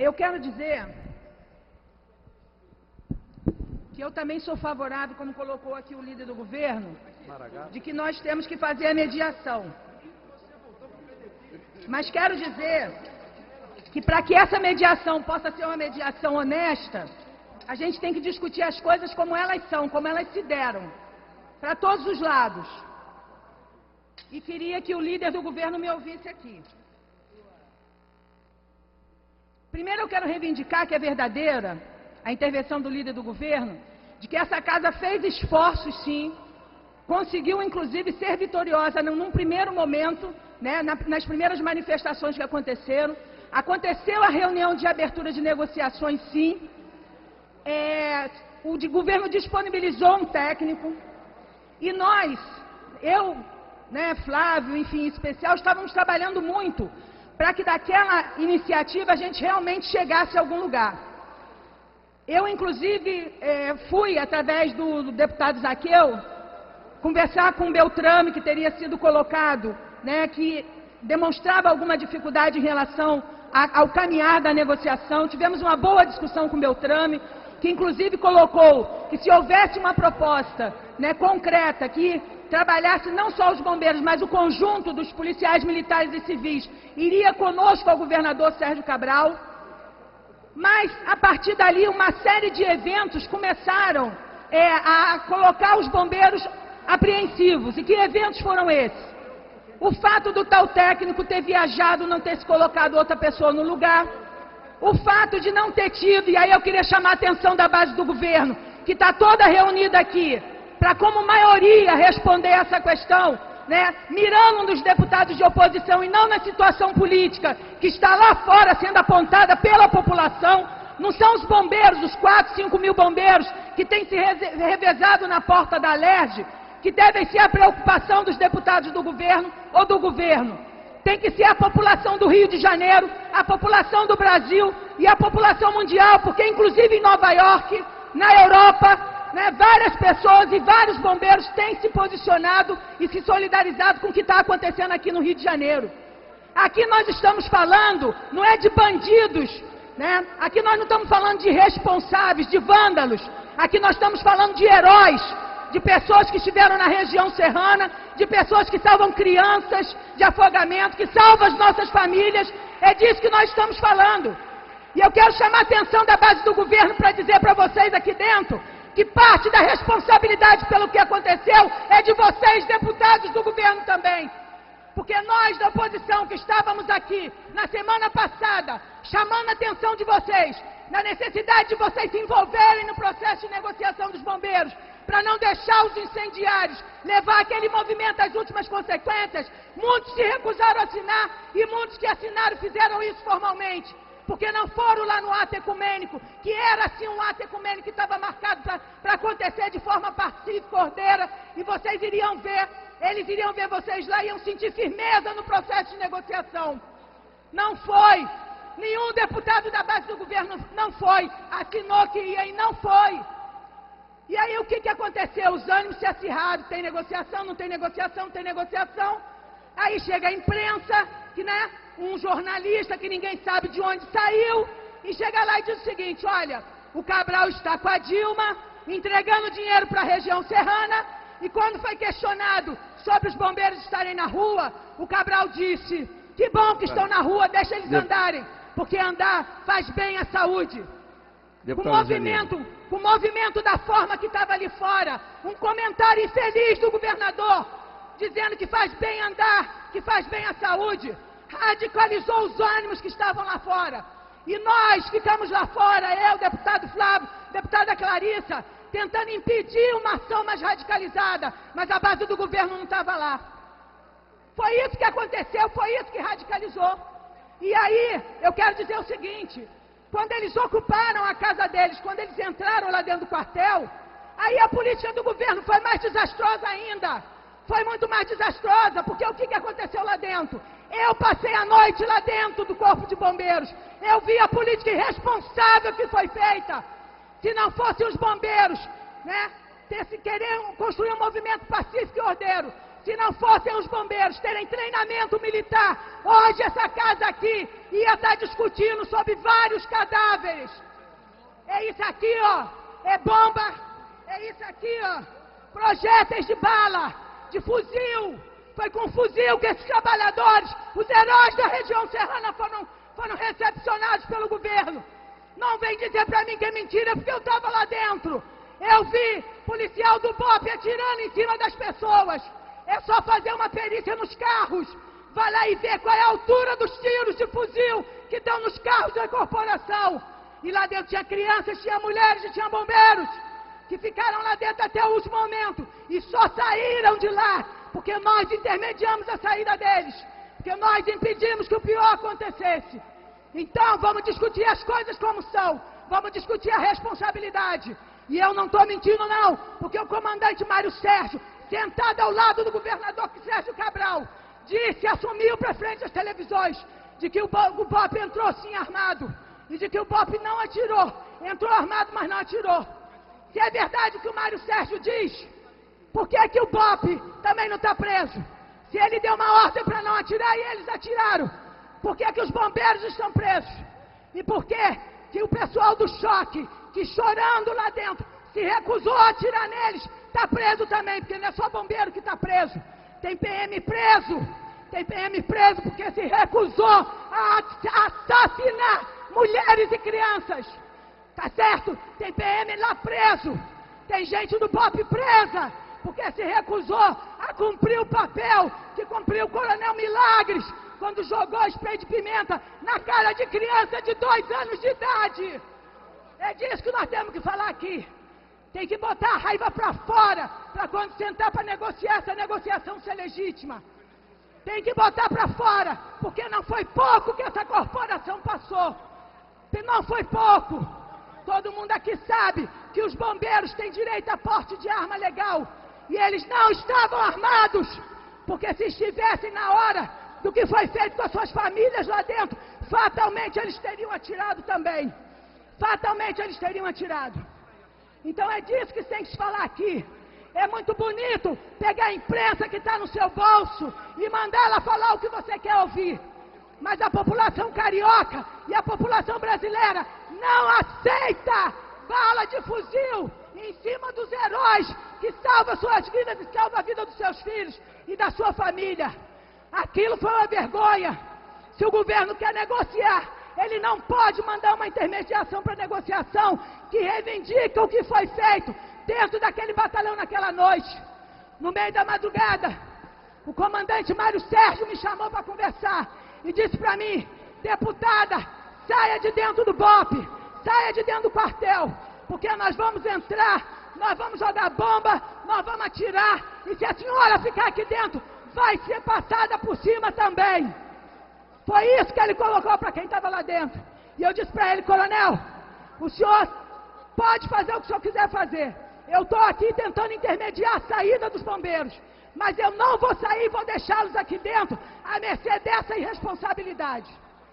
eu quero dizer que eu também sou favorável, como colocou aqui o líder do governo, de que nós temos que fazer a mediação. Mas quero dizer que para que essa mediação possa ser uma mediação honesta, a gente tem que discutir as coisas como elas são, como elas se deram, para todos os lados. E queria que o líder do governo me ouvisse aqui. Primeiro eu quero reivindicar que é verdadeira a intervenção do líder do governo, de que essa casa fez esforços, sim, conseguiu inclusive ser vitoriosa num primeiro momento, né, nas primeiras manifestações que aconteceram. Aconteceu a reunião de abertura de negociações, sim. O governo disponibilizou um técnico e nós, eu, né, Flávio, enfim, em especial, estávamos trabalhando muito para que daquela iniciativa a gente realmente chegasse a algum lugar. Eu, inclusive, fui, através do deputado Zaqueu, conversar com o Beltrame, que teria sido colocado, né, que demonstrava alguma dificuldade em relação ao caminhar da negociação. Tivemos uma boa discussão com o Beltrame, que inclusive colocou que se houvesse uma proposta, né, concreta, que trabalhasse não só os bombeiros, mas o conjunto dos policiais militares e civis, iria conosco ao governador Sérgio Cabral. Mas, a partir dali, uma série de eventos começaram a colocar os bombeiros apreensivos. E que eventos foram esses? O fato do tal técnico ter viajado, não ter se colocado outra pessoa no lugar. O fato de não ter tido, e aí eu queria chamar a atenção da base do governo, que está toda reunida aqui, para como maioria responder essa questão, né, mirando nos deputados de oposição e não na situação política que está lá fora sendo apontada pela população. Não são os bombeiros, os 4, 5 mil bombeiros que têm se revezado na porta da Alerj, que devem ser a preocupação dos deputados do governo ou do governo. Tem que ser a população do Rio de Janeiro, a população do Brasil e a população mundial, porque inclusive em Nova York, na Europa, né, várias pessoas e vários bombeiros têm se posicionado e se solidarizado com o que está acontecendo aqui no Rio de Janeiro. Aqui nós estamos falando, não é de bandidos, né? Aqui nós não estamos falando de responsáveis, de vândalos. Aqui nós estamos falando de heróis, de pessoas que estiveram na região serrana, de pessoas que salvam crianças de afogamento, que salvam as nossas famílias. É disso que nós estamos falando. E eu quero chamar a atenção da base do governo para dizer para vocês aqui dentro que parte da responsabilidade pelo que aconteceu é de vocês, deputados do governo também. Porque nós da oposição que estávamos aqui na semana passada, chamando a atenção de vocês, na necessidade de vocês se envolverem no processo de negociação dos bombeiros, para não deixar os incendiários levar aquele movimento às últimas consequências, muitos se recusaram a assinar e muitos que assinaram fizeram isso formalmente. Porque não foram lá no ato ecumênico, que era sim um ato ecumênico que estava marcado para acontecer de forma pacífica, ordeira, e vocês iriam ver, eles iriam ver vocês lá e iam sentir firmeza no processo de negociação. Não foi. Nenhum deputado da base do governo não foi, assinou que ia e não foi. E aí o que aconteceu? Os ânimos se acirraram, tem negociação, não tem negociação, não tem negociação. Aí chega a imprensa, que, né, um jornalista que ninguém sabe de onde saiu, e chega lá e diz o seguinte: olha, o Cabral está com a Dilma, entregando dinheiro para a região serrana, e quando foi questionado sobre os bombeiros estarem na rua, o Cabral disse: que bom que estão na rua, deixa eles andarem, porque andar faz bem à saúde. Com o movimento da forma que estava ali fora, um comentário infeliz do governador, dizendo que faz bem andar, que faz bem à saúde, radicalizou os ânimos que estavam lá fora. E nós ficamos lá fora, eu, deputado Flávio, deputada Clarissa, tentando impedir uma ação mais radicalizada, mas a base do governo não estava lá. Foi isso que aconteceu, foi isso que radicalizou. E aí, eu quero dizer o seguinte: quando eles ocuparam a casa deles, quando eles entraram lá dentro do quartel, aí a política do governo foi mais desastrosa ainda. Foi muito mais desastrosa, porque o que aconteceu lá dentro? Eu passei a noite lá dentro do Corpo de Bombeiros. Eu vi a política irresponsável que foi feita. Se não fossem os bombeiros, né, querer construir um movimento pacífico e ordeiro, Se não fossem os bombeiros terem treinamento militar, hoje essa casa aqui ia estar discutindo sobre vários cadáveres. É isso aqui, ó, é bomba, é isso aqui, ó, projéteis de bala, de fuzil. Foi com fuzil que esses trabalhadores, os heróis da região serrana, foram recepcionados pelo governo. Não vem dizer pra mim que é mentira, porque eu estava lá dentro. Eu vi policial do BOP atirando em cima das pessoas. É só fazer uma perícia nos carros. Vai lá e ver qual é a altura dos tiros de fuzil que estão nos carros da corporação. E lá dentro tinha crianças, tinha mulheres e tinha bombeiros que ficaram lá dentro até o último momento e só saíram de lá porque nós intermediamos a saída deles, porque nós impedimos que o pior acontecesse. Então vamos discutir as coisas como são, vamos discutir a responsabilidade. E eu não estou mentindo não, porque o comandante Mário Sérgio, sentado ao lado do governador Sérgio Cabral, disse, assumiu para frente das televisões, de que o BOP entrou sim armado, e de que o BOP não atirou, entrou armado, mas não atirou. Se é verdade o que o Mário Sérgio diz, por que que o BOP também não está preso? Se ele deu uma ordem para não atirar e eles atiraram, por que que os bombeiros estão presos? E por que que o pessoal do choque, que chorando lá dentro, se recusou a atirar neles, está preso também, porque não é só bombeiro que está preso. Tem PM preso porque se recusou a assassinar mulheres e crianças. Tá certo? Tem PM lá preso. Tem gente do BOP presa porque se recusou a cumprir o papel que cumpriu o Coronel Milagres quando jogou spray de pimenta na cara de criança de 2 anos de idade. É disso que nós temos que falar aqui. Tem que botar a raiva para fora, para quando sentar para negociar, essa negociação ser legítima. Tem que botar para fora, porque não foi pouco que essa corporação passou. Não foi pouco. Todo mundo aqui sabe que os bombeiros têm direito a porte de arma legal. E eles não estavam armados, porque se estivessem na hora do que foi feito com as suas famílias lá dentro, fatalmente eles teriam atirado também. Fatalmente eles teriam atirado. Então é disso que tem que se falar aqui. É muito bonito pegar a imprensa que está no seu bolso e mandar ela falar o que você quer ouvir. Mas a população carioca e a população brasileira não aceita bala de fuzil em cima dos heróis que salvam suas vidas e salvam a vida dos seus filhos e da sua família. Aquilo foi uma vergonha. Se o governo quer negociar, ele não pode mandar uma intermediação para negociação que reivindica o que foi feito dentro daquele batalhão naquela noite. No meio da madrugada, o comandante Mário Sérgio me chamou para conversar e disse para mim, deputada, saia de dentro do BOP, saia de dentro do quartel, porque nós vamos entrar, nós vamos jogar bomba, nós vamos atirar, e se a senhora ficar aqui dentro, vai ser passada por cima também. Foi isso que ele colocou para quem estava lá dentro. E eu disse para ele, coronel, o senhor pode fazer o que o senhor quiser fazer. Eu estou aqui tentando intermediar a saída dos bombeiros, mas eu não vou sair e vou deixá-los aqui dentro à mercê dessa irresponsabilidade.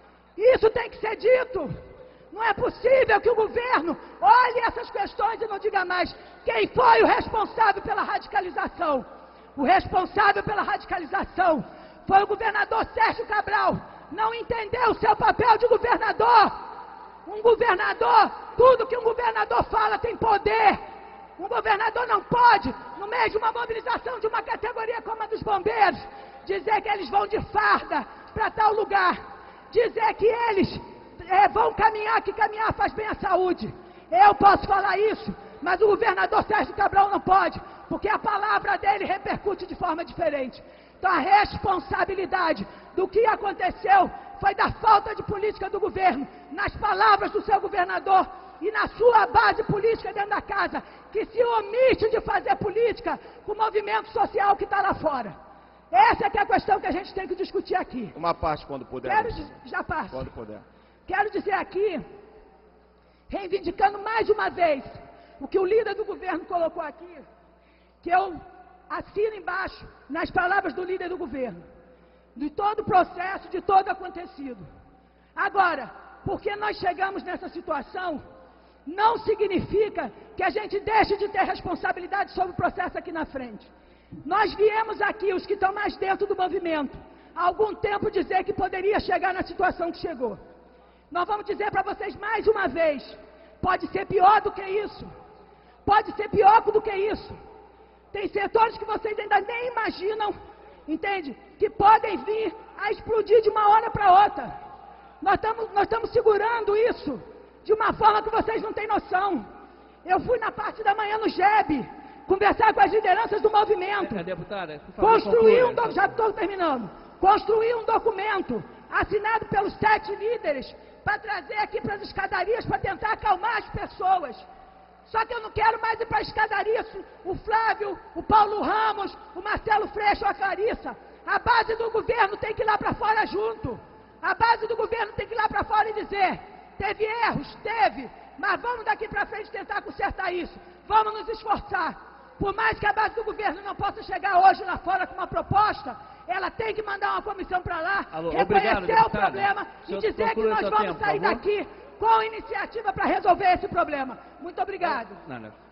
Isso tem que ser dito. Não é possível que o governo olhe essas questões e não diga mais quem foi o responsável pela radicalização. O responsável pela radicalização foi o governador Sérgio Cabral. Não entendeu o seu papel de governador. Um governador, tudo que um governador fala tem poder. Um governador não pode, no meio de uma mobilização de uma categoria como a dos bombeiros, dizer que eles vão de farda para tal lugar. Dizer que eles vão caminhar, que caminhar faz bem à saúde. Eu posso falar isso, mas o governador Sérgio Cabral não pode, porque a palavra dele repercute de forma diferente. Então a responsabilidade do que aconteceu foi da falta de política do governo, nas palavras do seu governador e na sua base política dentro da casa, que se omite de fazer política com o movimento social que está lá fora. Essa é que é a questão que a gente tem que discutir aqui. Uma parte quando puder. Já passo. Quando puder. Quero dizer aqui, reivindicando mais uma vez o que o líder do governo colocou aqui, que eu assino embaixo nas palavras do líder do governo, de todo o processo, de todo o acontecido. Agora, porque nós chegamos nessa situação, não significa que a gente deixe de ter responsabilidade sobre o processo aqui na frente. Nós viemos aqui, os que estão mais dentro do movimento, há algum tempo dizer que poderia chegar na situação que chegou. Nós vamos dizer para vocês mais uma vez, pode ser pior do que isso. Pode ser pior do que isso. Tem setores que vocês ainda nem imaginam, entende? Que podem vir a explodir de uma hora para outra. Nós estamos segurando isso de uma forma que vocês não têm noção. Eu fui na parte da manhã no GEB, conversar com as lideranças do movimento. Deputada, por favor, já estou terminando. Construir um documento assinado pelos 7 líderes para trazer aqui para as escadarias para tentar acalmar as pessoas. Só que eu não quero mais ir para a escadaria, o Flávio, o Paulo Ramos, o Marcelo Freixo, a Clarissa. A base do governo tem que ir lá para fora junto. A base do governo tem que ir lá para fora e dizer, teve erros, teve, mas vamos daqui para frente tentar consertar isso. Vamos nos esforçar. Por mais que a base do governo não possa chegar hoje lá fora com uma proposta, ela tem que mandar uma comissão para lá, reconhecer o problema e dizer que nós vamos sair daqui com iniciativa para resolver esse problema. Muito obrigado.